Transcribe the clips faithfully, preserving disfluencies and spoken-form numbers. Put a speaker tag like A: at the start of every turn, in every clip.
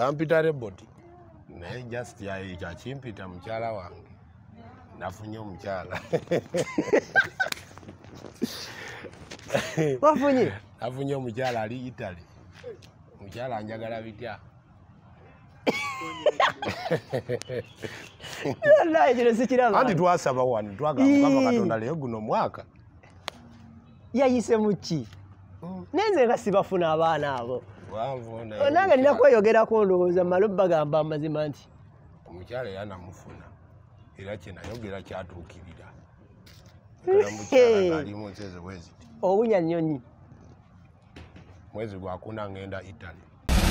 A: bampita reboti naye just yayi kyakimpita mukyala wange nafunye omukyala.
B: Wafunye?
A: Afunye omukyala ali Italy. Omukyala anjagala bitya?
B: Wallahi kino sikiraba.
A: Andi twasaba wano twagamba Mukama Katonda leero guno mwaka.
B: Yayise muki? Nenze nga sibafuna abaana abo.
A: Wanvu na.
B: Nange nina kweyogerako ndowooza malo bagamba amazima nti
A: omukyala yanamufuna era kye nayogera kyatuukirira. Kala mukyala ali mu nsezo bwezi.
B: Owunya nnyonyi.
A: Mwezi gwa kuna ngenda Italy.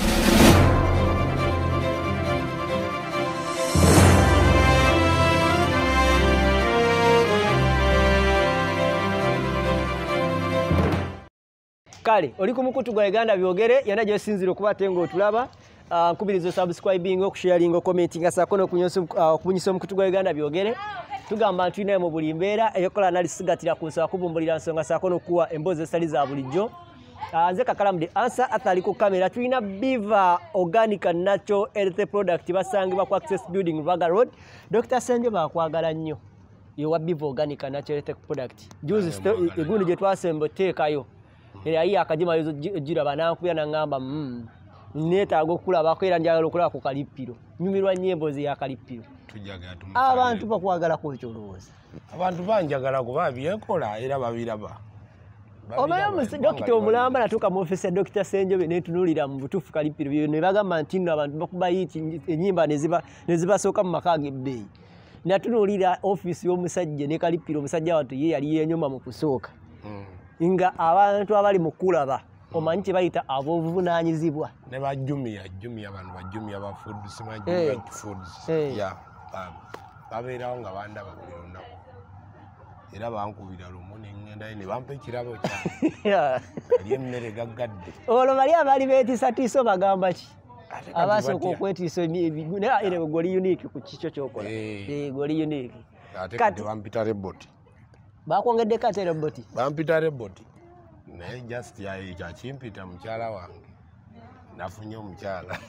B: Kale oli ku mukutu gwa Uganda byogere yana gye sinziro kuba tengo otulaba nkubirizo subscribing okusharinga commenting asako no kunyisa omukutu gwa Uganda byogere tugamba ntu inaye mu buli mbeera eyokola nalisigatira ku nsonga kubumbulira nsonga sako no kuwa emboze sali za bulijjo. Nze Kakalamu the answer atali ku kamera tulina Biva organic and natural health product basangibwa ku Access Building Rubaga Road. Doctor Senjo bakwagala nnyo yowa Biva organic and natural health product juzi egundi gye twasembo teekayo era ayi akajima yozo jira banankuya nangamba mm neetaaga okulabako era njagala okulaba ku Kalipiro nyumirwa nyembo zi ya Kalipiro
A: tujaga atu
B: abantu bakwagala ko ekyolowooza
A: abantu banjagala kuba byekola era babiraba.
B: Omayo Dokita Omulamba natuka mu office ya Dokita Senjobe netunulira mu butufu Kalipiro byo ne bagamba nti nno abantu bakuba yiti enyimba neziba neziba soka mu makage bay natunulira office y'omusajja ne Kalipiro omusajja watu ye yali yenyoma mu kusooka inga abantu abali mu kulaba omanyi kye bayita ab'obuvunaanyizibwa
A: ne bajumia jumia abantu bajumia ba food simanyi foods ya babeerawo nga bandaba buli lunaku era bankubira lumu n'engenda ne bampa ekirabo kya ali emmere gaggadde
B: olwo bali abali beetiisatiisa bagamba ki abasooka okwetiisa era goli unique ku kikyo kyokola goli unique
A: ate kati bampita reboti
B: bakwongedde kate reboti
A: bampita reboti naye just yayi kyakimpita mukyala wange nafunye omukyala.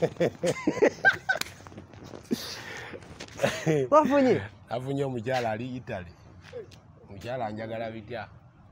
B: Wafunye?
A: Afunye omukyala ali Italy. Omukyala anjagala bitya?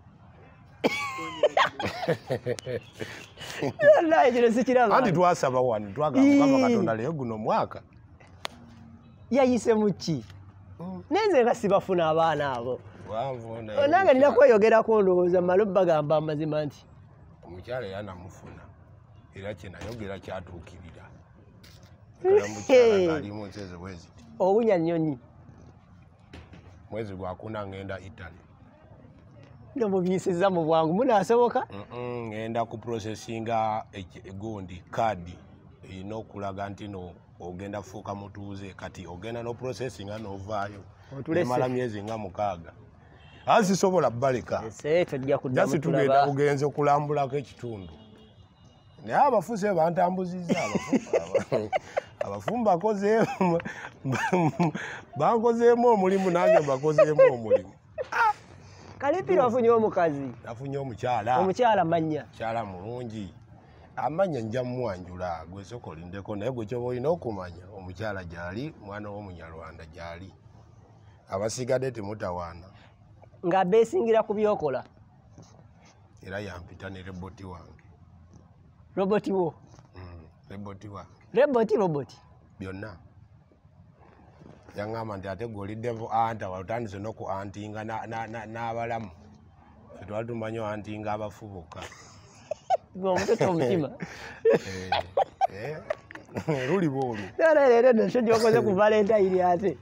B: Wallahi kino sikiraba.
A: Andi twasaba wano twagamba Mukama Katonda leero guno mwaka.
B: Yayise muki? Nenze nga sibafuna abaana abo.
A: Wanvu na.
B: Nange nina kweyogerako ndowooza malo bagamba amazima nti
A: omukyala yanamufuna era kye nayogera kyatuukirira. Kala mukyala ali mu nsezo bwezi.
B: Owunya nnyonyi.
A: Mwezi gwa kuna ngenda Italy.
B: Ndo mubiyisiza mu bwangu munaasoboka?
A: Mm ngenda ku processinga egundi card ino kulaga nti no ogenda fuuka mutuuze kati ogenda no processinga novaayo. Mala myezi nga mukaaga. Asi sobola baleka.
B: Ese tujja kuddamu
A: jasi tugenda ugenze okulambulako ekitundu. Naye abafuse bantambuzizza abafumba. Abafumba koze bankozeemu omulimu nange bakozeemu omulimu.
B: Kalipiro afunye omukazi.
A: Afunye omukyala.
B: Omukyala manya.
A: Kyala mulungi. Amanya nja mwanjula gwe sokolindeko naye gwe kyoba olina okumanya omukyala gyali mwana w'Omunyarwanda gyali. Abasigadde temutawaana.
B: Nga beesingira ku byokola.
A: Era yampita ne reboti wange.
B: Roboti wo?
A: Mm, reboti wange.
B: Reboti roboti?
A: Byonna. Yangamba nti ate gw'oliddevo anta watandise n'okuantinga n'abalamu. Ffe twali tumanyi antinga abafubuka.
B: Omutoto omutima.
A: Luli bwolu.
B: Nara leero nasho gyokoze ku Valentine ate.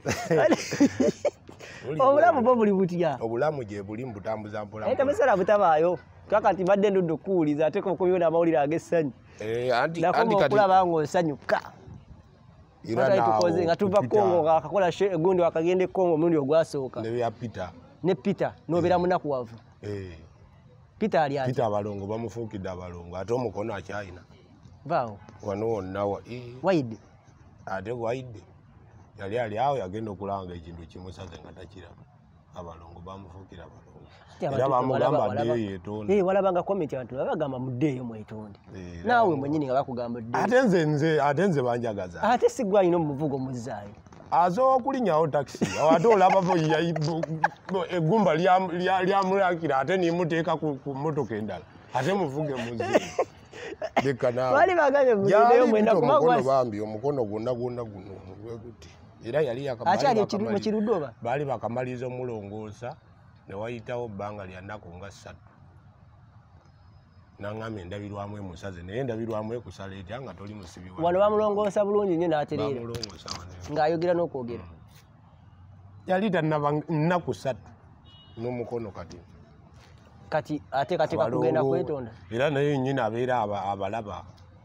B: Obulamu bwo buli butya?
A: Obulamu gye buli mbutambuza mpola.
B: Ate musala butabaayo. Kakati badde ndudde kuwuliza ate ko kubyona amawulire ag'essanyu.
A: Eh anti
B: anti kati kulaba ngo nsanyuka. Era tukoze nga tuva Kongo nga akakola gundi wakagende Kongo mundi ogwasooka.
A: Ne ya Peter.
B: Ne Peter nobera munaku wavu.
A: Eh.
B: Peter ali ati.
A: Peter abalongo bamufuukidde abalongo ate omukono akyayina.
B: Vaawo.
A: Wano wonna wa
B: Waide.
A: Ate waide. Yali ali awo yagenda okulanga ekintu kimusaze nga takiraba. abalongo bamufuukira abalongo era bamugamba addeyo yeetonde.
B: Walabanga comment abantu bagamba muddeeyo mwetonde naawe mwennyini nga bakugamba ddeeyo.
A: Ate nze nze ate nze banjagaza
B: ate siggwa alina omuvugo muzzaayo
A: asobola okulinnyawo takisi ate olaba eggumba lyamulakira ate nimuteeka ku mmotoka endala ate muvuge muze leka
B: nawe bagambye muddeeyo mwenda
A: kuba bambi omukono gwonna gwonna guno guti era yali
B: mu Kiruddoba
A: baali bakamaliriza omulongoosa ne wayitawo bbanga lya nnaku nga ssatu naŋŋamba endabirwamu emusaze naye endabirwamu ekusala etya nga toli musibi
B: wano bamulongoosa bulungi nnyo n'atereera ng'ayogera n'okwogera
A: yali tannaba nnaku ssatu n'omukono kati
B: kati ate kati kakugenda kwetonda
A: era naye nnyini abeera abalaba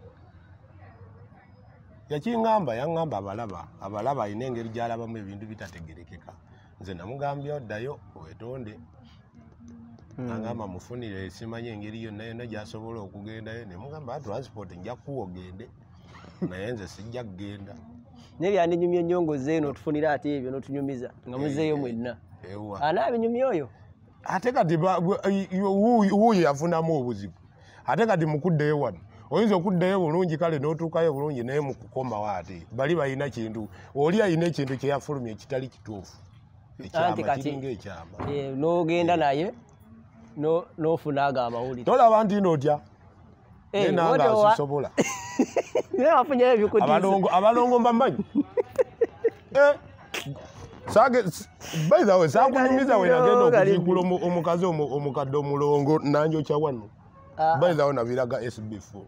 A: yakiŋŋamba yaŋŋamba abalaba abalaba alina engeri gy'alabamu ebintu bitategerekeka nze namugambye oddayo wetonde nagamba mufunire simanyi engeri yonna yonna gy'asobola okugendayo nemugamba transport nja kuwa ogende naye nze sijja kugenda
B: nebyandinyumya ennyongozeeyo n'otufunira ate ebyo n'otunyumiza nga muzeeyo mwenna anaabinyumya oyo
A: ate kati wuuyo yafunamu obuzibu ate kati mukuddeyo wano oyinza okuddayo bulungi kale n'otuukayo bulungi naye mukukomawo ate bali balina kintu oli alina ekintu kyeyafulumya ekitali kituufu ekyama kiringa ekyama
B: n'ogenda naye n'ofuna ago amawulire
A: tolaba nti n'otya nenanga asisobola abalongo mbamanyi by the way sakunyumiza we nagenda okuziikula omukazi omukadde omulongo nanjokya wano by the way nabiraga S B four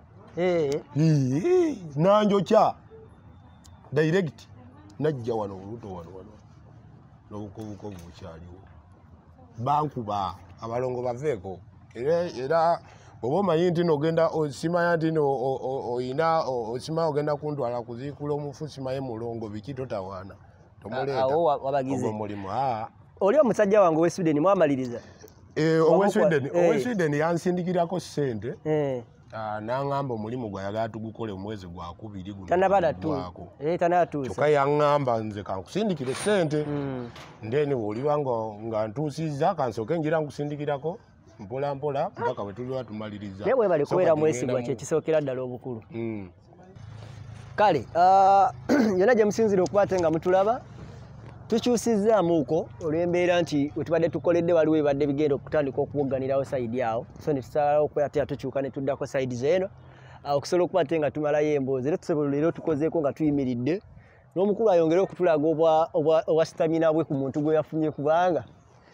A: nanjokya direct najja wano oluto wano wano n'obukobukobu bukyaliwo bankuba abalongo baveeko era oba omanyi nti nogenda osimanya nti oyina osimanya ogenda kuntwala kuziikula omufu simaye mulongo biki totawaana tomuleeta omulimu
B: oli omusajja wange owe Sweden mwamaliriza
A: owe Sweden yansindikirako ssente naŋŋamba omulimu gwayagala tugukole omwezi gwakubiri
B: guno
A: kyokka yaŋŋamba nze kankusindikire ssente ndeni bwoliba nga ntuusizza kansooke njira nkusindikirako mpola mpola mpaka bwe tuliwa tumaliriza
B: naye bwebali kubeera mwesigwa kyekisookera ddala obukulu kale yonna gye musinzire okuba ate nga mutulaba tukyusizaamuuko olw'embeera nti wetubadde tukoledde waliwo ebadde bigenda okutandika okuwogganirawo sayidi awo so ne tusalawo okuba ate tukyuka ne tuddako sayidi zeeno okusobola okuba ate nga tumalayo emboozi era tusobola leero tukozeeko nga tuyimiridde n'omukulu ayongere okutulaga obwa sitamina bwe ku muntu gwe yafunye kubanga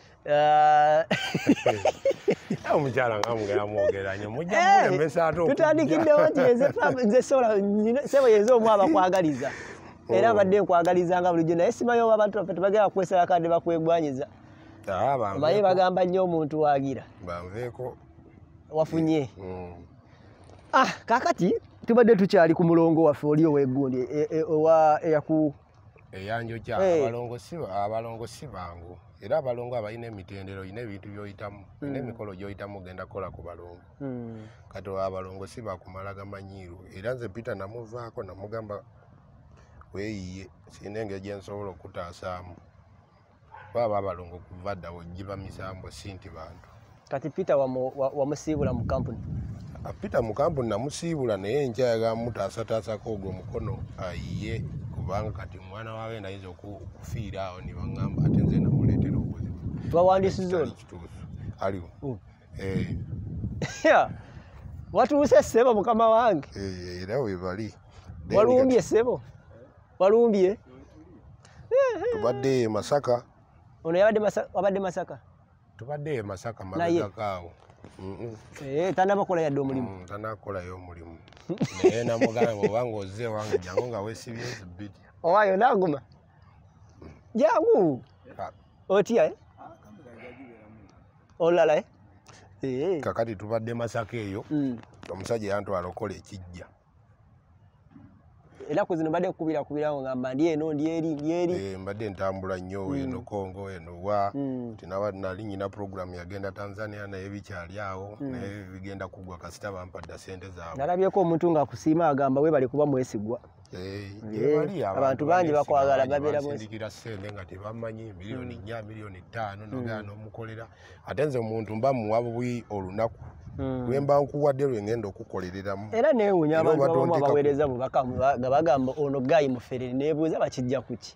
A: omukyala nga mugera mwogeranye mujja mulemesa ate
B: tutandikiddewo nti nze sebo yenze omu abakwagaliza era badde nkwagaliza nga bulijjo naye simanyi oba abantu baffe tebagenda kukwesala kadde bakwegwanyiza omanyi bagamba nnyo omuntu waagira
A: banveeko
B: wafunye kakati tubadde tukyali ku mulongo waffe oli owegundi owa eyaku
A: eyanjokya abalongo si bangu era abalongo abalina emitendero ina ebintu byoyitamu ina emikolo gyoyitamu ogenda kukola ku balongo kati abalongo si bakumala gamanyiirwe era nze Peter namuvaako namugamba weeyiye sina engeri gye nsobola okutaasaamu baba abalongo kuva dda wejjiba misambo si nti bantu
B: kati Peter wamusiibula mu kampuni
A: Peter mu kampuni namusiibula naye nkyayaga mutaasataasako ogwo mukono ayiye kubanga kati mwana wawe nayinza okufiira awo ne baŋŋamba ate nze namuleetera obuzibu
B: twawandiisiza oli
A: aliwo
B: watuuse ssebo mukama wange
A: era webali
B: walumbye ssebo walumbye
A: tubadde e Masaka
B: ono wabadde Masaka
A: tubadde e Masaka mabegakaawo
B: tanabakola yadde omulimu
A: tanakolayo omulimu naye namugamba bwoba ng'ozze wange jangu nga weesibye ezibiri
B: owaayo naaguma jangu otya olala
A: kakati tubadde Masaka eyo omusajja yantwala okola ekijja
B: era kuzino mbadde nkukubira kubirawo ngamba ndi eno ndi eri ndi eri
A: mbadde ntambula nnyo eno Kongo eno wa tinaba nali nyina program yagenda Tanzania naye bikyali awo naye bigenda kugwa kasita bampadda ssente zaabwe
B: nalabyeko omuntu ng'akusiima agamba we bali kuba mwesigwa abantu bangi bakwagala babeera
A: bwesindikira ssente nga tebamanyi miliyoni nnya miliyoni ttaano nogera n'omukolera ate nze omuntu mba muwa bubi olunaku lwemba nkuwadde lwengenda okukolereramu
B: era neewuunya abantu abamu abaweereza bubaka nga bagamba ono gayi muferere neebuuza bakijja kuki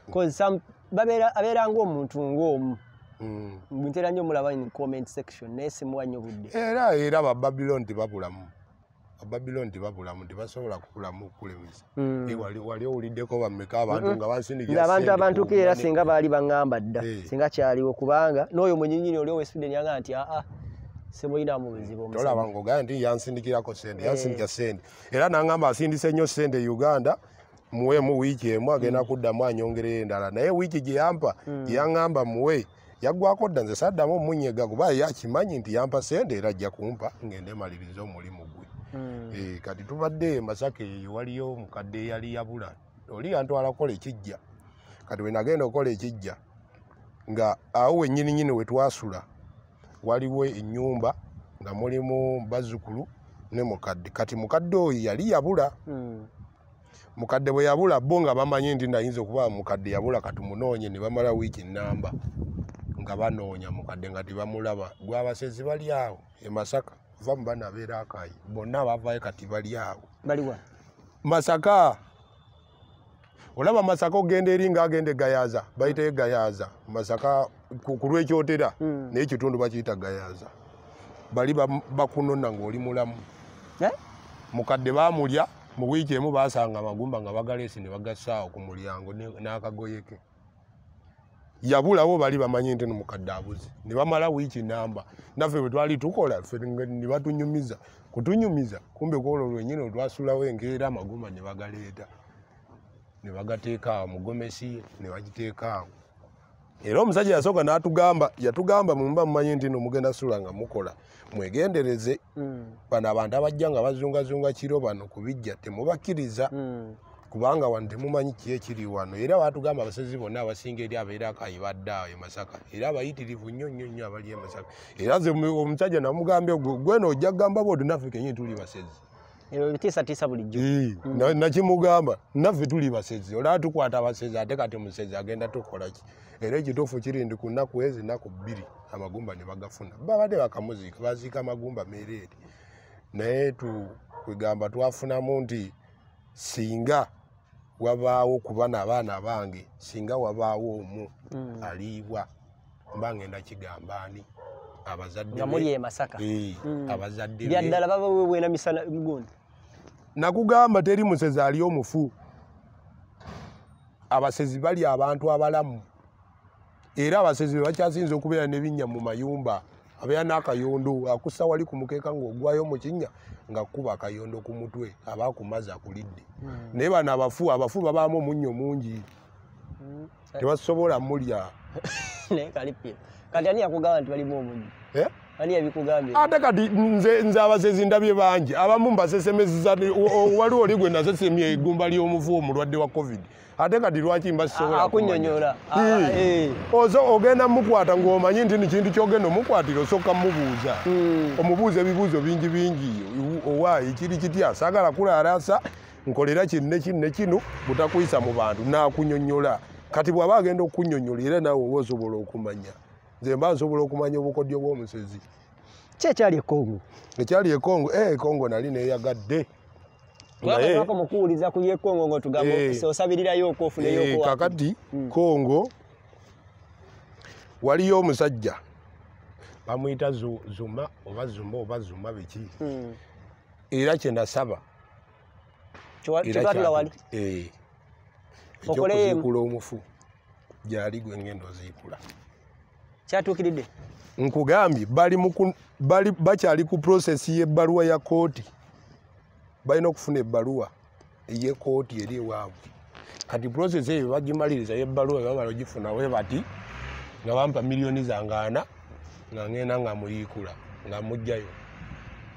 B: abeera ng'omuntu ng'omu ntera nnyo omulaba in comment section naye simuwa nnyo budde
A: era era bababylon tebabulamu babylon tebabulamu tebasobola kukulamu okukulemesa wali owuliddeko bammeka abantu nga bansindikira
B: abantu abantu ke era singa baali baŋŋamba dda singa kyaliwo kubanga n'oyo mwenyinyini oli owesudden yagamba nti aa semulina mu buzibu
A: tolaba ng'ogamba nti yansindikirako sente yansindikira sente era n'aŋŋamba asindise nnyo sente e Uganda muwe mu wiiki emu agenda kuddamu anyongereyo endala naye wiiki gye yampa gye yaŋŋamba muwe yaggwako dda nze saddamu omunyega kuba yakimanyi nti yampa sente era ajja kumpa ngende malirize omulimu gwe kati tubadde Masaka eyo waliyo omukadde eyali yabula oli yantwala kukola ekijja kati we nagenda okukola ekijja nga awo wennyininyini we twasula waliwo ennyumba nga mulimu bazzukulu ne mukadde kati mukadde oyo yali yabula mukadde bwe yabula bo nga bamanyi nti nayinza okuba mukadde yabula katumunoonye ne bamala wiiki nnamba nga banoonya mukadde nga tebamulaba gwabasezi bali awo e Masaka va mu bana abeera akayi bonna bavayo kati bali awo
B: baliwa
A: Masaka olaba Masaka ogenda eri ng'agenda eGayaza bayitayo Gayaza Masaka ku lw'ekyotera naye ekitundu bakiyita Gayaza bali bakunonna ng'oli mulamu mukadde baamulya mu wiiki emu baasanga amagumba nga bagaleesi ne bagassaawo ku mulyango n'akagoye ke yabulawo bali bamanyi nti nomukadde abuze ne bamala wiiki namba naffe bwe twali tukola ffe ne batunyumiza kutunyumiza kumbe kwolwo lwenyini olwasulawo enkeera amagumba ne bagaleeta ne bagateeka awo mugomesi ne bagiteeka awo era omusajja yasooka n'atugamba yatugamba mumba mumanyi nti nomugenda sula nga mukola mwegendereze bano abantu abajja nga bazungazunga kiro bano kubijja temubakkiriza kubanga wano temumanyi ki ekiri wano era batugamba abasezi bonna abasinga eri abeera akayi badde awo e Masaka era abayitirivu nnyo nnyo nnyo abali e Masaka era ze omusajja namugambye gweno ojja kugamba booti naffe kenyini tuli basezi
B: bitiisatiisa bulijjo
A: nakimugamba naffe tuli basezi olaba tukwata abasezi ate kati musezi agenda tukola ki era ekituufu kiri ndi ku nnaku ezi nnaku bbiri amagumba ne bagafuna babadde bakamuziika baziika amagumba meereeri naye kwegamba twafunamu nti singa wabaawo ku bana abaana bange singa wabaawo omu aliibwa mba ngenda kigamba ani abazadde
B: nga muli e Masaka
A: abazadde
B: byaddala baba wewena misana mugundi
A: nakugamba teri musezi ali omufu abasezi bali abantu abalamu era abasezi bakyasinza okubeera n'ebinnya mu mayumba abeera n'akayondo akussa wali ku mukeeka ng'ogwayo mu kinnya nga kuba akayondo ku mutwe aba kumazi akulidde naye bano abafu abafu babaamu omunnyo mungi tebasobola mulya
B: naye Kalipiro kati ani yakugamba nti balimu omunnyo ani yabikugambye
A: ate kati nze nze abasezi ndabye bangi abamu mbasesemezza waliwo oli gwe nasesemye egumba ly'omufu omulwadde wa covid ate kati lwaki mbasobola
B: akunyonyola
A: ozo ogenda mukwata ng'omanyi nti kintu kyogenda omukwatira osooka mubuuza omubuuza ebibuuzo bingi bingi owaayi kiri kitya saagala kulaalaasa nkolera kino ne kino ne kino butakuyisa mu bantu naakunyonyola kati bw'aba agenda okunyonyola era naawe oba osobola okumanya nze mba nsobola okumanya obukodyo bw'omusezi
B: ki ekyali e Congo
A: ekyali e Congo e Congo nali neeyagadde
B: naye mukuwuliza ku ye Congo ngo tugamba osabirirayo okwofuneyo
A: okwo kakati Congo waliyo omusajja bamuyita Zuma oba Zuma oba Zuma biki era kye nasaba
B: kyatula wali
A: ekyokuziikula omufu gyali gwe ngendo oziikula
B: kyatuukiridde
A: nkugambye bali bakyali ku process y'ebbaluwa ya kooti balina okufuna ebbaluwa ey'ekooti eri ewaabwe kati process eyo bagimaliriza y'ebbaluwa bamala ogifuna we bati nga bampa miliyoni zangaana nga ngenda nga muyiikula nga mujjayo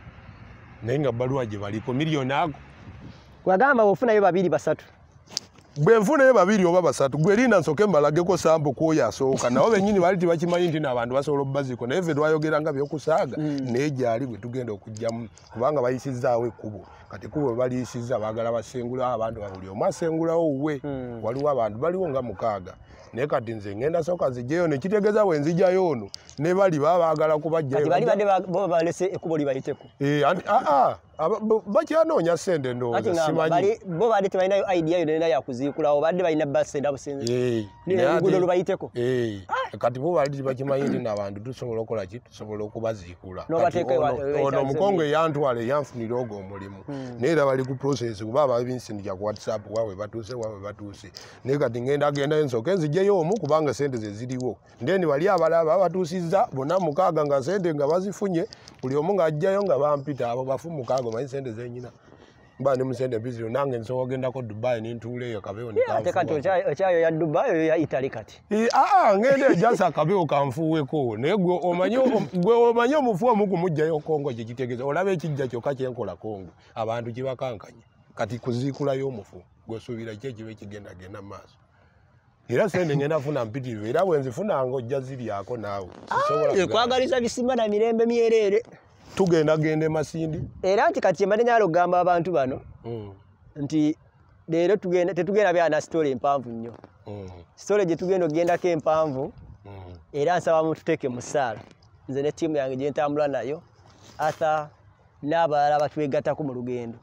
A: naye nga bbaluwa gye baliko miliyoni ago
B: wagamba bwofunayo babiri basatu
A: Gwe nfune babiri oba basatu gwe linda nsoke mbalageko sample ko yasooka nawo benyini bali tibakimanyi nti n'abantu basobola obbaziko naye ffe twayogeranga byokusaaga n'egyali bwe tugenda okujjamu kubanga bayisizaawo ekkubo kati kubo baliyisizza baagala basengulawo abantu babuli omu asengulawo wuwe waliwo abantu baliwo nga mukaaga naye kati nze ngenda sooka nzijjayo ne kitegeeza bwe nzijjayo ono ne bali baba baagala kubajjayo
B: bali badde bo balese ekkubo libayiteko
A: aa bakyanoonya ssente ndowooza simanyi
B: bo badde tebalinayo idea yonna nayo yakuziikulawo badde balina basente abusenze oluguudo lubayiteko
A: kati bo bali tibakimanyi nti n'abantu tusobola okukola ki tusobola okubaziikula ono omukongo eyantwala eyanfunira ogwo omulimu naye era bali ku process kuba ababinsindikya ku whatsapp wawe batuuse wawe batuuse naye kati ngenda gendayo nsooke nzijjayo omu kubanga sente ze ziriwo ndeni bali abalaba batuusizza bonna mukaaga nga sente nga bazifunye buli omu ng'ajjayo nga bampita abo bafu mukaaga omanyi sente zenyina mba ndi musente biziro nange nsobola ogendako Dubai nintuula eyo akabeewo
B: kati okyayo ya Dubai oyo ya Italy kati
A: aa ngende jasa akabeewo kanfuuweko naye gwe omanyi omufu omu kumugjayo Kongo kye kitegeeza olaba ekijja kyokka kyenkola Kongo abantu kibakankanya kati kuziikulayo omufu gwesuubira ki ekiba ekigendagenda mu maaso era sente ngenda funa mpitirivu era bwe nzifunanga ojja ziryako naawe
B: kwagaliza bisimba na mirembe myereere
A: tugenda gende Masindi
B: era nti kati mbadde nyalo gamba abantu bano nti leero tugenda tetugenda bya na story empanvu nnyo story gye tugenda ogendako empanvu era nsaba mu tuteeke mu ssaala nze ne ttiimu yange gye ntambula nayo Arthur n'abalala batwegattako mu lugendo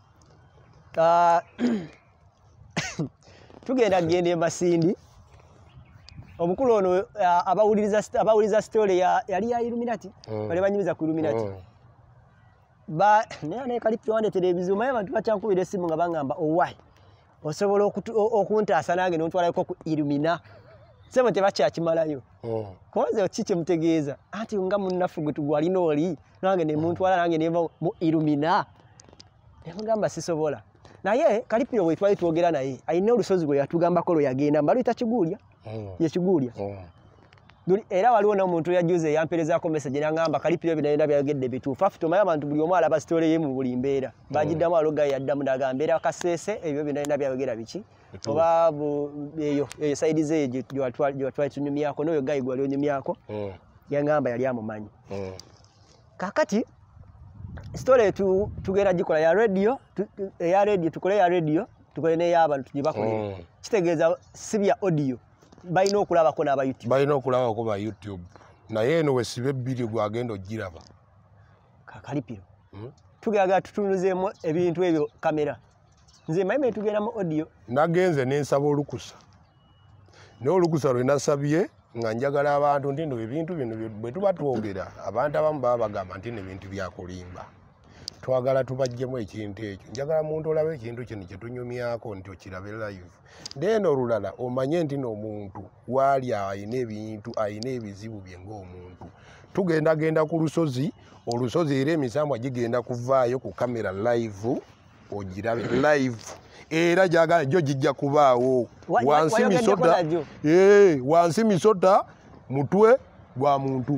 B: tugenda genda e Masindi omukulu ono abawuliriza abawuliriza story yali ya Illuminati bale banyumiza ku Illuminati ba ne Kalipiro wande televiziyo maye abantu bakyankubira essimu nga bangamba owai osobola okuntaasa nange nontwalayoko ku Illumina sebo tebakyakimalayo koze kiki mutegeeza anti nga munnafu gwe tugwalina oli nange ne muntwala nange neva mu Illumina nemugamba sisobola naye Kalipiro bwe twali twogera naye ayina olusozi gwe yatugambako lwe yagenda mbaluyita Kiguulya ye Kiguulya era waliwo n'omuntu yajuze yamperezaako message n'angamba Kalipiro binaenda byayogedde bituufu afu tomanyi abantu buli omu alaba story ye mu buli mbeera bagiddamu aloga yaddamu n'agamba era Kasese ebyo binaenda byayogera biki oba eyo eyo side ze gye watwali tunyumyako n'oyo gayi gwali onyumyako yangamba yali amumanyi kakati story tu tugera gikola ya radio ya radio tukole ya radio tukole ne y'abantu gibakolera kitegeeza sibya audio bayina okulabako n'aba YouTube
A: bayina okulabako ba YouTube naye eno wesibe ebbiri gwagenda ogiraba
B: Kalipiro tugeraga tutunuzeemu ebintu ebyo kamera nze mayime tugenda mu audio
A: nagenze nensaba olukusa n'olukusa lwe nasabye nga njagala abantu nti no ebintu bino bwe tuba twogera abantu abamu baba bagamba nti nebintu byakulimba twagala tubajjemu ekintu ekyo njagala muntu olabe ekintu kino kye tunyumyako nti okirabe live ndeno olulala omanye nti n'omuntu waali ayina ebintu ayina ebizibu bye ng'omuntu tugenda genda ku lusozi olusozi era emisambwa gigenda kuvaayo ku kamera live ogirabe live era jagala jo jijja kubaawo wansi misota eh wansi misota mutwe gwa muntu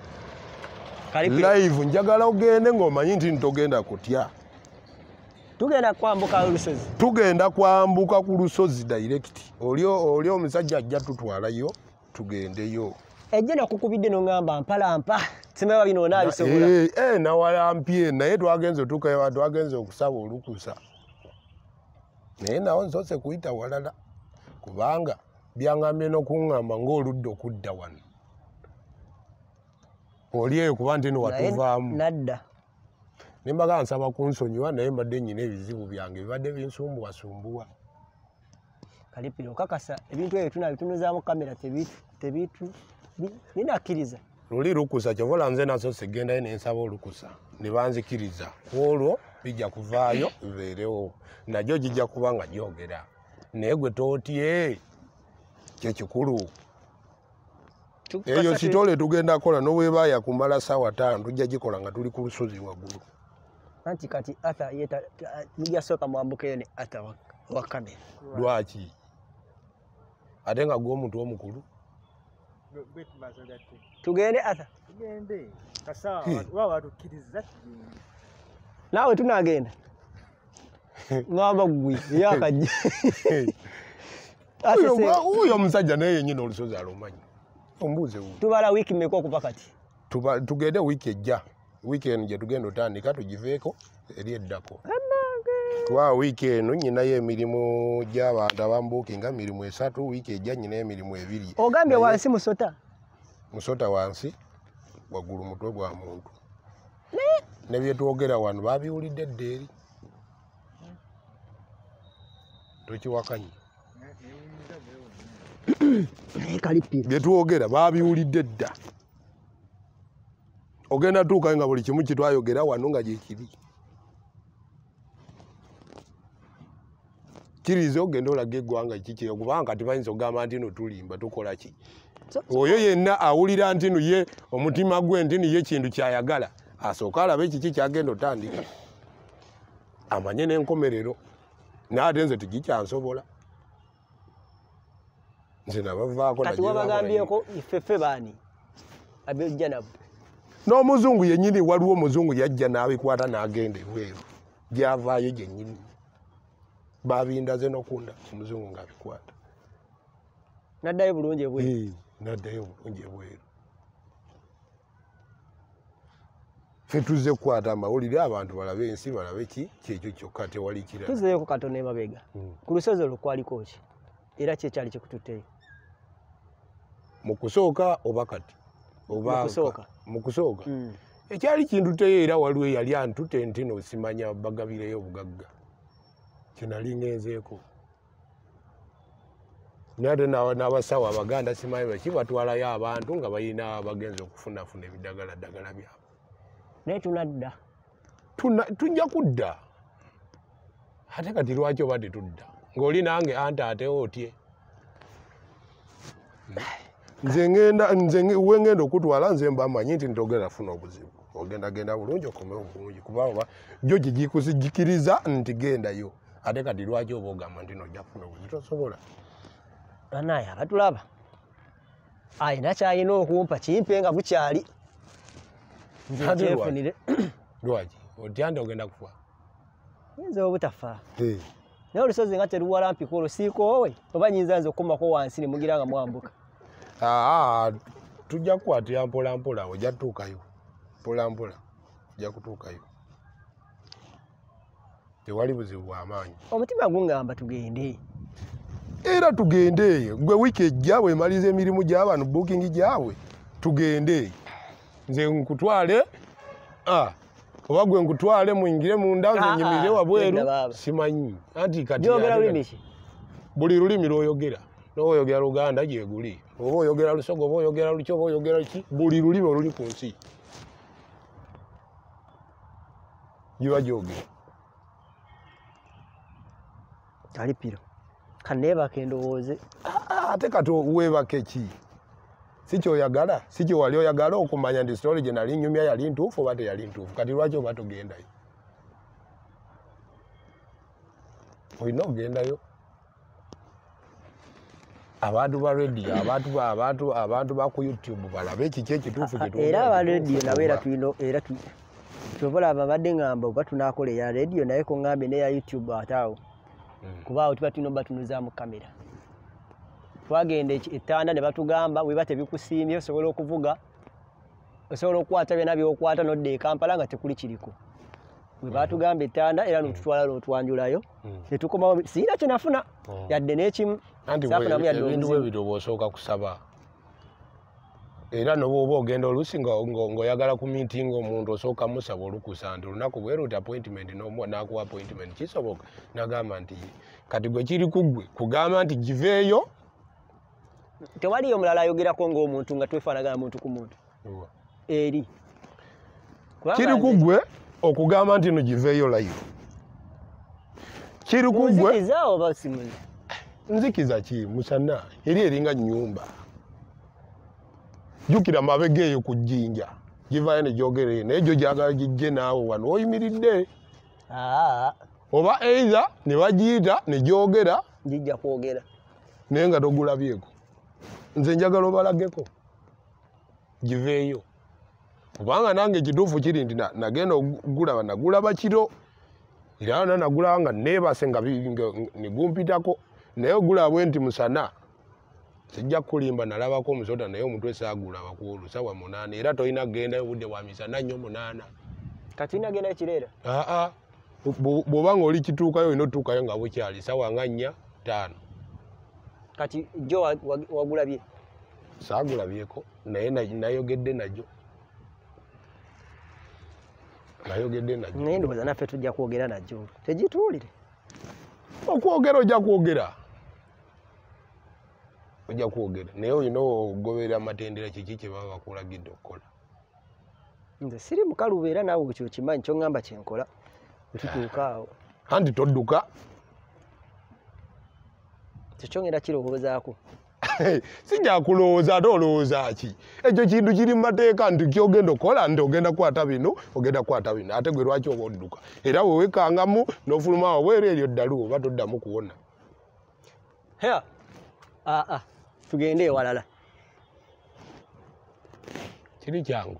A: live njagala ogende ng'omanyi nti ntogenda kutya
B: tugenda kwambuka olusozi
A: tugenda kwambuka ku lusozi direct olio olio omusajja ajja tutwalayo tugendeyo
B: ejje nakukubidde n'ongamba mpalampa simeba bino naabisobola
A: eh eh nawalampye naye twagenze tukayo twagenze okusaba olukusa naye nawo nsose kuyita walala kubanga byangambye n'okuŋŋamba ng'oludde okudda wano oli eyo kuba nti no watuvaamu
B: nadda
A: nembaga nsaba kunsonyiwa naye mbadde nnyina ebizibu byange bibadde binsumbuwasumbuwa
B: Kalipiro kakasa ebintu ebyo tunabitunuzaamu kamera tebitu tebitu binakkiriza
A: luli lukusa kyovola nze naso segendayo nensaba olukusa ne banzikiriza olwo bijja kuvaayo bibeerewo najjo gijja kuba nga gyogera naye gwe tootye kyekikulu eyo kitole tugenda kola n'obwebaaya kumala ssaawa ttaano tujja gikola nga tuli ku lusozi waggulu
B: anti kati ata yeta mujasooka mwambukeyo ne ata wa kamera
A: lwaki ate nga gw'omuntu omukulu
B: tugende ata
C: tugende kasaawa waba tukkiriza
B: naawe tunagenda ngamba gwe yakajja
A: Uyo omusajja naye yennyini olusozi alumanyi. Ombuuze wuuyo.
B: Tubala wiiki mmeka okuva kati?
A: Tugende wiiki ejja. Weekend gye tugenda otandika tugiveeko eri eddako. Kuba wiiki eno nyinayo emirimu gy'abantu abambuukinga mirimu esatu, wiiki ejja nyinayo emirimu ebiri.
B: Ogambye wansi musota?
A: Musota wansi, waggulu mutwe gwa muntu. Ne bye twogera wano babiwulidde dda eri. Tokiwakanye.
B: Kalipiro.
A: Bye twogera babiwulidde dda. Ogenda tuuka nga buli kimu kitwayogera wano nga gye kiri. Kirize ogenda olaga eggwanga kiki kubanga tibayinza ogamba nti no tulimba tukola ki. Oyo yenna awulira nti no ye omutima gwe nti ye kintu kyayagala asooka alabe kiki kyagenda otandika. Amanye n'enkomerero n'ate nze tigikyansobola. Nze nabavaako
B: kati wabagambyeko ifefe baani abejja nabo.
A: N'omuzungu yennyini waliwo omuzungu yajja n'abikwata n'agenda ebweru. Gyavaayo gyennyini. Babindaze n'okunda omuzungu ng'abikwata.
B: Naddayo bulungi ebweru.
A: Naddayo bulungi ebweru. Ffe tuzze kukwata amawulire abantu balabe ensi balabe ki kyekyo kyokka tewali kirala.
B: Tuzzeeko katono emabega. Ku lusozi olwo kwaliko ki? Era ki ekyali kikututteyo?
A: Mu kusooka oba kati?
B: Mu kusooka.
A: Mu kusooka. Ekyali kintuteyo era waliwo eyali antutte nti no simanya bagabireyo obugagga. Kinali ngenzeeko. Nate n'abasawo Abaganda simanyi baki batwalayo abantu nga balina abagenzi okufunafuna ebiddagala ddagala byabwe.
B: Naye tunadda.
A: Tujja kudda. Ate kati lwaki obadde tudda? Ng'oli nange ante ate otye. Nze ngenda nze we ngenda okutwala nze mba mmanyi nti ntogera funa obuzibu. Ogenda genda bulungi okomewo bulungi kuba oba gyo gikuzikiriza nti gendayo. Ate kati lwaki oba ogamba nti nojja kufuna obuzibu tosobola.
B: Banaye abatulaba. Ayina kyalina okumpa kimpe nga bukyali. Njefunire.
A: Lwaki? Otyande ogenda kufa.
B: Yinza obutafa. Naye olusozi nga teruwalampika olwo siikoowe oba nyinza nze okukomako wansi ne mugira nga mwambuka.
A: Aa tujja kukwatira mpola mpola ojja tutuukayo. Mpola mpola ojja kutuukayo. Tewali buzibu bw'amaanyi.
B: Omutima gungamba tugende.
A: Era tugende. Gwe wiiki ejja bw'emaliza emirimu gy'abantu booking gyabwe tugende. Nze nkutwale ah oba gwe nkutwale muingire munda nze nyimirire wabweru simanyi. Anti kati
B: byogera lulimi ki?
A: Buli lulimi lw'oyogera. N'oyogera Luganda gye guli. Oba oyogera Lusoga oba oyogera Luki oba oyogera ki? Buli lulimi oluli ku nsi. Giba gyogera.
B: Kalipiro. Kaneebaka endowooze.
A: Ate kati weebake ki? Si kyoyagala, si kyo wali oyagala okumanya nti story gye nali nnyumya yali ntuufu oba teyali ntuufu. Kati lwaki oba togendayo? Olina okugendayo. Abantu ba radio, abantu ba abantu abantu ba ku YouTube balabe kiki ekituufu kye tuwulira.
B: Era aba radio nabo era tulina era tuvola ababadde ngamba oba tunaakola eya radio naye ko ngambe n'eya YouTube ataawo. Kuba awo tuba tulina batunuza mu kamera. Twagenda ettanda ne batugamba we bate bikusiimye osobola okuvuga osobola okukwata byonna by'okwata n'odda e Kampala nga tekuli kiriko. We batugamba ettanda era n'otutwala n'otwanjulayo ne tukomawo siina kye nafuna yadde n'ekimu.
A: Safunamu yadde ebintu bwe bito bw'osooka kusaba. Era n'oba ogenda oluusi ng'oyagala ku meeting omuntu osooka musaba olukusa nti olunaku bwe luti appointment n'akuwa appointment kisoboka n'agamba nti kati gwe kiri ku ggwe kugamba nti giveeyo.
B: Tewaliyo mulala ayogerako ng'omuntu nga twefaanagana muntu ku muntu. Eri.
A: Kiri ku ggwe okugamba nti no giveeyo live. Kiri ku ggwe.
B: Nzikiza oba simuzi?
A: Nzikiza ki musana eri eringa nnyumba. Jukira mabega eyo ku jjinja. Givaayo ne gyogere naye gyo gyagala gijje naawe wano oyimiridde.
B: Aa.
A: Oba either ne bagiyita ne gyogera.
B: Gijja kwogera.
A: Naye nga togulabyeko. Nze njagala obalageko. Giveeyo. Kubanga nange ekituufu kiri nti nagenda ogulaba nagulaba kiro. Era nagulaba nga neebase nga ne gumpitako. naye ogula bwenti musana sijja kulimba nalabako omusota naye omutwe saagula bakulu sawa munaana era toyina genda budde bwa misana nnyo munaana
B: kati ina genda ekireera
A: aa bw'oba ng'oli kituukayo olina otuukayo nga bukyali sawa nga nnya ttaano
B: kati jo wagulabye
A: saagulabyeko naye nayogedde najo nayogedde najo
B: naye ndowooza naffe tujja kwogera najo tegituulire
A: okwogera ojja kwogera ojja kwogera naye olina okugoberera amatendera kiki kye baba bakulagidde okukola
B: nze siri mukaluba era naawe ekyo kimanyi kyoŋŋamba kyenkola wetutuuka awo
A: anti todduka
B: tekyongera kirowoozaako
A: sijja kulowooza ate olowooza ki ekyo kintu kiri mu mateeka nti kyogenda okukola nti ogenda kukwata bino ogenda kukwata bino ate gwe lwaki oba odduka era wewekangamu n'ofuluma wabweru eryo ddalu oba toddamu kuwona
B: ya aa tugende ewalala
A: kiri kyangu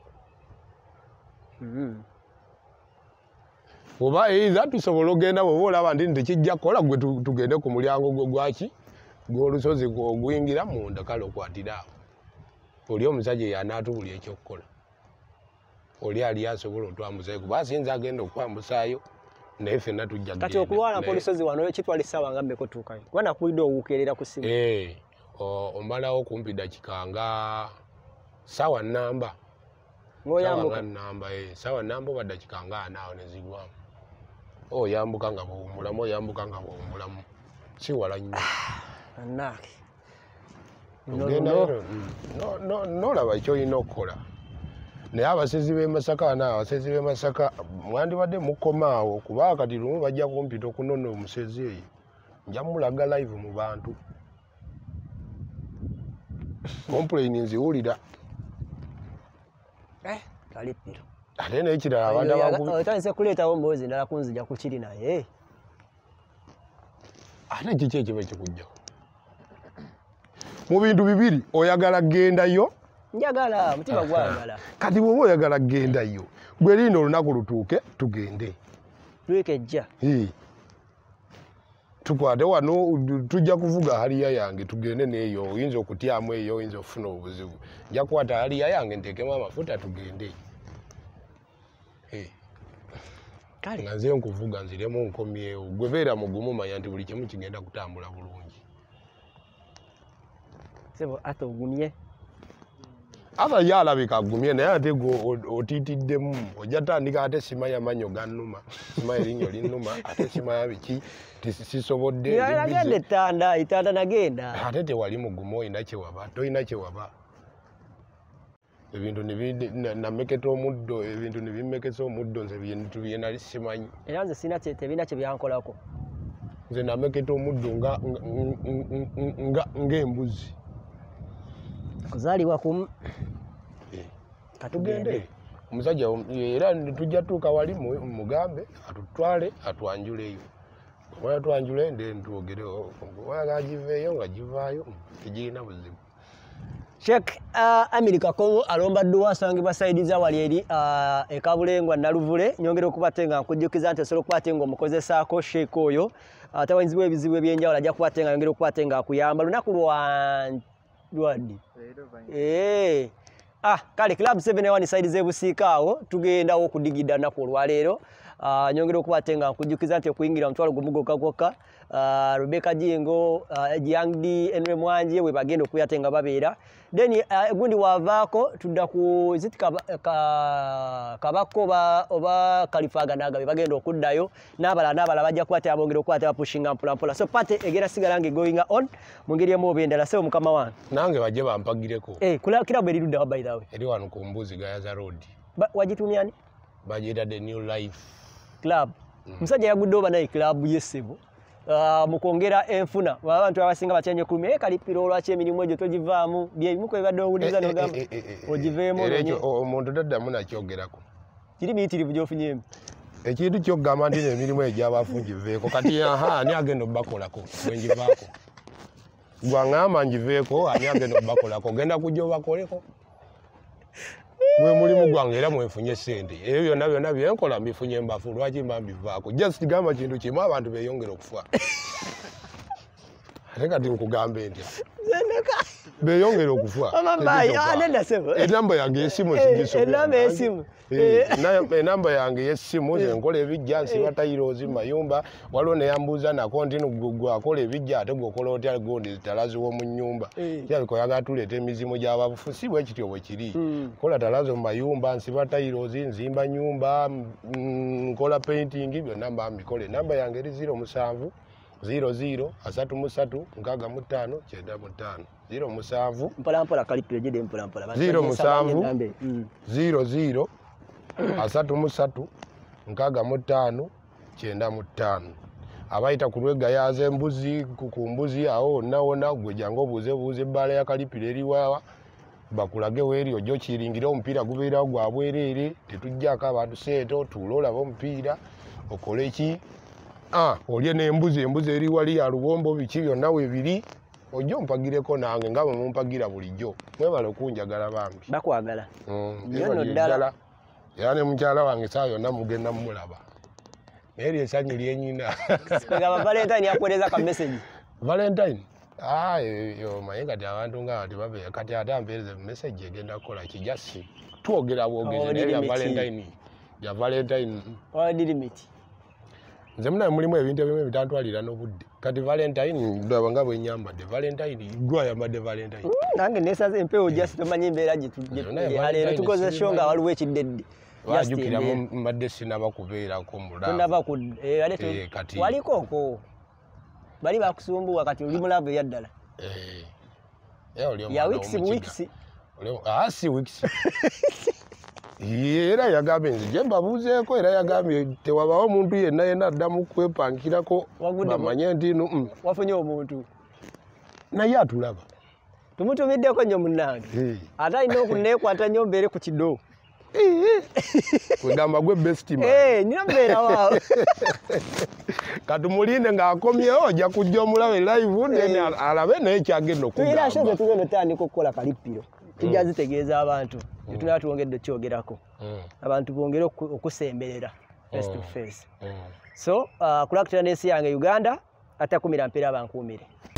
A: oba eiza tusobola ogenda bwoba olaba nti tekijja kukola gwe tugende ku mulyango gwe gwaki gw'olusozi oguyingira munda kale okwatira awo oli omusajja yanaatubulya ekyokukola oli ali asobola otwambusayo kuba asinza agenda okwambusaayo naye ffenna tujja
B: kati okulwanako olusozi wano kitwala essaawa nga mmeka otuukayo kuba nakuwulidde owuukerera ku simu
A: omalawo kumpi dakika nga ssaawa nnamba
B: ng'oyambuka
A: namba ssaawa nnamba oba dakika nga anaawo ne zigwamu oyambuka nga bwowumulamu oyambuka nga bwowumulamu si wala nnyo
B: annaake
A: n'olaba kyolina okukola naye abasezi b'e Masaka na abasezi b'e Masaka mwandibadde mukomaawo kuba kati lumu bajja kumpita okunona omusezi eyo nja mulaga live mu bantu complaini nziwulira
B: Kalipiro
A: ate n'ekirala abantu
B: otandise kuleetawo mboozi ndala kunzija kukiri naye
A: ate kiki ekiba ekikujjako mu bintu bibiri oyagala gendayo
B: njagala mutima gwagala
A: kati bw'oba oyagala gendayo gwe linda olunaku lutuuke tugende
B: lwika ejja
A: tukwate wano tujja kuvuga haliya yange tugende neeyo oyinza okutyamu eyo oyinza okufuna obuzibu nja kukwata haliya yange nteekemu amafuta tugende nga nze nkuvuga nziremu nkomyewo gwe beera mugumu manya nti buli kimu kigenda kutambula bulungi
B: sebo ate ogumye
A: aba yalabika agumye naye ate gwe otiitiddemu ojja tandika ate simanya manyo gannuma simanya erinnya linnuma ate simanya biki sisobodde
B: nagenda ettanda ettanda nagenda
A: ate tewali mugumu oyina kyewaba toyina kyewaba ebintu nameketa omuddo ebintu nebimekesa omuddo nze bintu bye nali simanyi
B: era nze sina tebina kye byankolako
A: nze nameketa omuddo ng'embuzi
B: kuzaalibwa kumu
A: katugende omusajja era tujja tuuka wali mugambe atutwale atwanjuleyo omwana twanjule nde ntwogerewo owaga giveeyo nga givaayo tegirina buzibu
B: Sheikh uh, America Kongo alomba dduwa asangibwa saidi za wali eri uh, ekabulengwa naluvule nyongera okubatenga nkujjukiza nti osobola okubatenga omukozesaako Sheikh oyo atawanyizibwa ebizibu ebyenjawulo ajja kubatenga yongera okubatenga akuyamba lunaku lwa lwadi eh ah kale club seven one side zebusiika awo tugendawo okudigida nnaku olwaleero uh, nyongera okubatenga nkujjukiza nti okuyingira mutwalo gumugo kakoka uh, Rebecca Jingo uh, Young D Enwe Mwanje we bagenda okuyatenga babeera then uh, gundi wavaako tudda ku zitika ka kabako ba oba kalifaga naga bagenda okuddayo n'abala n'abala bajja kwata abongera okwata pushinga mpula mpula so pate egera sigalange going on mungeri emu obendala sebo mukama wange nange
A: bajje bampagireko
B: eh kula kila bwe lidda by the way
A: eri wano ku mbuzi gayaza road
B: wajitumyani
A: bajeta the new life
B: club mm. Musajja yagudde oba naye club yesebo Uh, mukongera enfuna abantu abasinga bacyenye kumi e Kalipiro olwaki emirimu egyo togivaamu byebimu kwebadde owuliza nogamba ogiveemu
A: omuntu taddamu nakyogerako
B: kiri miyitirivu gyofunyemu
A: ekintu kyokugamba nti emirimu egyabafu giveeko kati aha ani agenda obakolako bwengivaako gwaŋŋamba ngiveeko ani agenda obakolako ogenda kujja obakoleko gwe mulimu gwange era mwefunye ssente ebyo byonna byonna byenkola mbifunye mbafu lwaki mba mbivaako just gamba kintu kimu abantu beyongera okufa ate kati nkugambe ntya beyongera okufa enamba yange yesimu
B: enamba
A: enamba yange yesimu zenkola ebijja nsiba tayirozi mayumba waliwo neyambuuza nako nti gwakola ebijja ate gwokola otya gondi talazi wo mu nnyumba kyabiko yagala tuleeta emizimu gy'ababufu si bwe kityo bwe kiri kola talazi mu mayumba nsiba tayirozi nzimba nyumba nkola painting byonna mba mbikola enamba yange eri ziro musanvu ziro ziro asatu musatu nkaaga mu ttaano kyenda mu ttaano ziro musanvu
B: mpolampola Kalipiro gide mpolampola
A: ziro musanvu ziro ziro asatu musatu nkaaga mu ttaano kyenda mu ttaano abayita ku lwegayaza embuzi ku mbuzi awo wonna wonna gwe jangu obuuze buuze ebbaala ya Kalipiro eriwawa bakulage weeri ojja okiringire omupiira gubeerawo gwa bwereere tetuggyako abantu seeto tuule olaba omupiira okole ki ah olye n'embuzi embuzi eri wali ya luwombo biki byonna weebiri ojja ompagireko nange nga bwe mumpagira bulijjo mwebale okunjagala bambi
B: bakwagala
A: nyono ddala era ne mukyala wange saa yonna mugenda mumulaba naye lyesanyu lyenyina
B: gaba Valentine yakuweereza ka message
A: Valentine ah yo maye kati abantu nga bati babe kati ate ampeereza message egenda kukola kijasi twogera bwogezi naye ya Valentine ya Valentine
B: wadi limit
A: nze munaye mulimu ebintu ebimu ebitantwalira n'obudde kati Valentine ndaba nga bwe nyambadde Valentine gwe ayambadde Valentine
B: nange nesaze empewo just tomanyi embeera gyetuleero tukoze show nga waliwo ekiddedde
A: wajjukira mbadde sinaba kubeerako
B: mulaavu walikoko bali bakusumbuwa kati oli mulaavu eyaddala ya wikisi buwikisi
A: si wikisi era yagambye nze gye mbabuuzeeko era yagambye tewabawo omuntu yenna yenna addamu kwepankirako bamanye nti
B: wafunye omuntu
A: naye atulaba
B: tumutumiddeko nnyo munnange ate alina okuneekwata nnyo mbeere ku kiddo
A: kwegamba gwe best man
B: nina mbeera waawo
A: katumulinde ng'akomyewo ojja kujja omulabe live then alabe naye kyagenda okugamba
B: tuyina shoze tugenda otandika okukola Kalipiro tujja zitegeeza abantu tunaba tuwongedde okyogerako abantu bongere okusemberera face to face so kulakutira n'ensi yange Uganda atakumira mpeera bankuumire.